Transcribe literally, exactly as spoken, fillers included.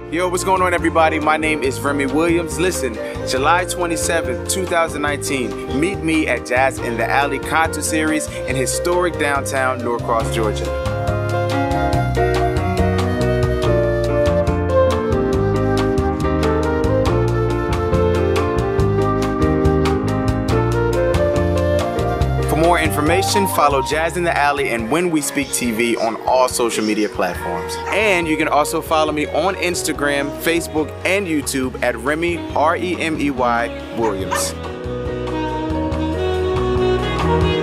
Yo, what's going on, everybody? My name is Remy Williams. Listen, July twenty-seventh, two thousand nineteen, meet me at Jazz in the Alley concert series in historic downtown Norcross, Georgia. For more information, follow Jazz in the Alley and When We Speak T V on all social media platforms. And you can also follow me on Instagram, Facebook, and YouTube at Remy, R E M E Y, Williams.